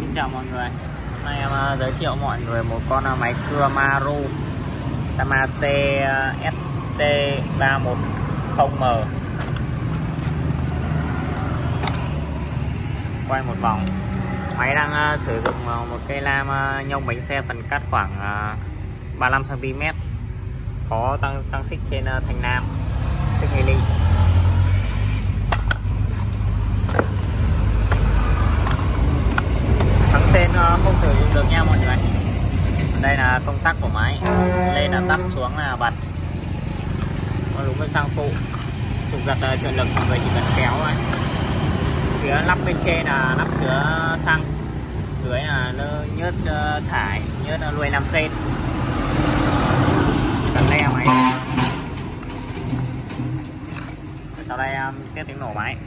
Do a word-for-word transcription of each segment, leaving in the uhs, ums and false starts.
Xin chào mọi người. Hôm nay em uh, giới thiệu mọi người một con uh, máy cưa Maru Tamase uh, S T ba một không M. Quay một vòng. Máy đang uh, sử dụng uh, một cây lam uh, nhông bánh xe phần cắt khoảng uh, ba mươi lăm xăng ti mét, có tăng tăng xích trên uh, thanh nam, xích mini. Thắng sên không sử dụng được nha mọi người. Đây là công tắc của máy, lên là tắt, xuống là bật. Có đúng với sang phụ. Trục giật trợ lực mọi người chỉ cần kéo thôi. Phía lắp bên trên là lắp chứa xăng, dưới là nhớt thải, nhớt nuôi nam sen. Cần le máy. Sau đây tiếp tiếng nổ máy.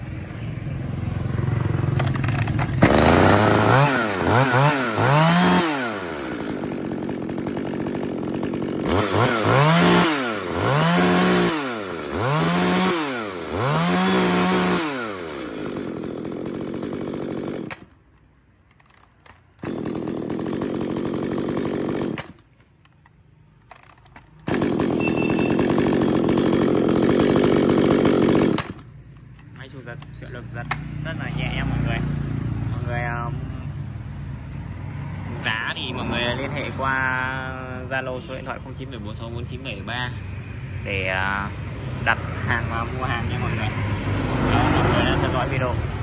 Máy chủ giật trợ lực giật rất là nhẹ nha mọi người. Mọi người um, giá thì mọi người liên hệ qua Zalo số điện thoại không chín bảy bốn sáu bốn chín bảy ba để uh, đặt hàng và mua hàng nha mọi người. Đó, mọi người đã theo dõi video.